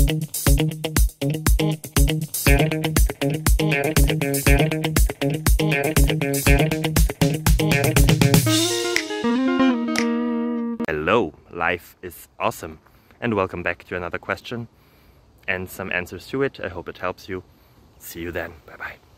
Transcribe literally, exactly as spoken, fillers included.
Hello, life is awesome, and welcome back to another question and some answers to it. I hope it helps you. See you then. Bye bye.